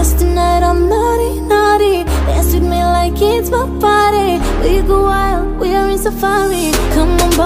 Cause tonight I'm naughty, naughty. Dance with me like it's my party. We go wild, we are in safari. Come on,